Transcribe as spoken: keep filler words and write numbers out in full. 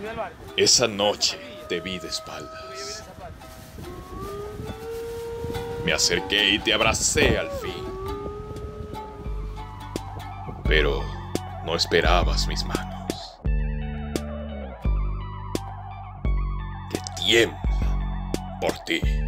Esa noche te vi de espaldas. Me acerqué y te abracé al fin. Pero no esperabas mis manos, que tiemblan por ti.